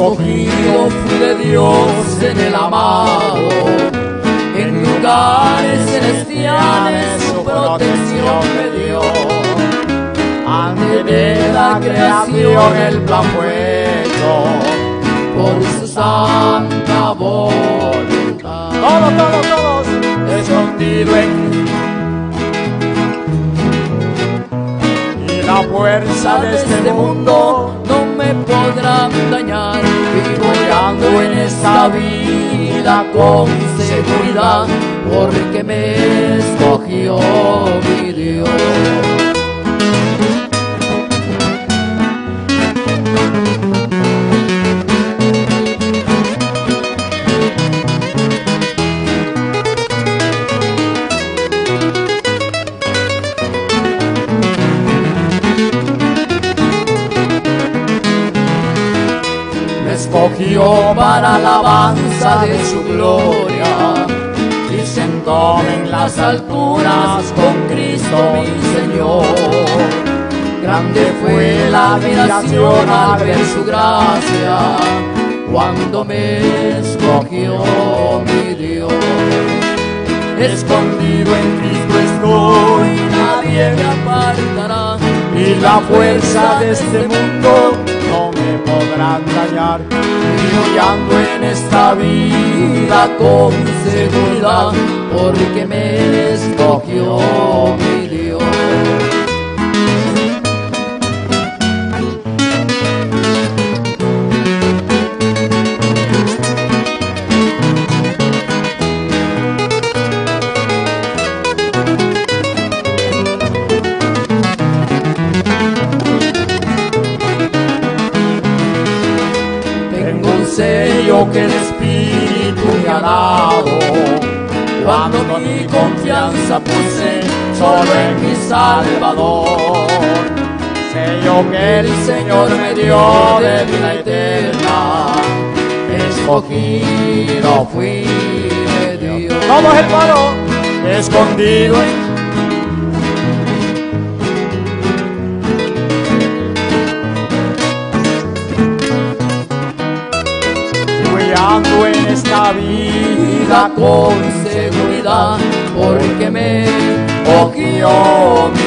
escogido fui de Dios en el amado, en lugares celestiales su protección me dio. Antes de la creación el plan fue hecho por su santa voluntad. Todos, escondido en y la fuerza de este mundo no me podrán dañar. Vivo y ando en esta vida con seguridad, porque me escogió mi Dios. Escogió para alabanza de su gloria y sentóme en las alturas con Cristo mi Señor. Grande fue la admiración al ver su gracia cuando me escogió mi Dios. Escondido en Cristo estoy, nadie me apartará, y la fuerza de este mundo no me podrán dañar. Y ando en esta vida con seguridad, porque me escogió mi Dios. Sello que el Espíritu me ha dado, cuando mi confianza puse solo en mi Salvador. Sello que el Señor me dio de vida eterna, escogido fui de Dios. Vamos, hermano, escondido en ando en esta vida con seguridad, porque me escogió